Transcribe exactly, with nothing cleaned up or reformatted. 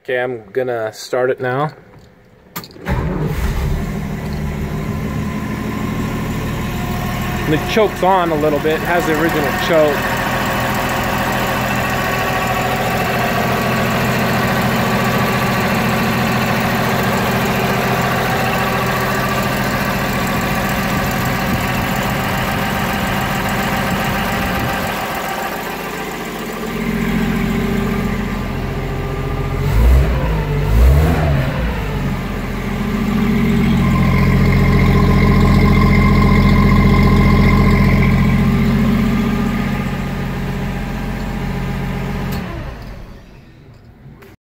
Okay, I'm gonna start it now. And the choke's on a little bit, it has the original choke.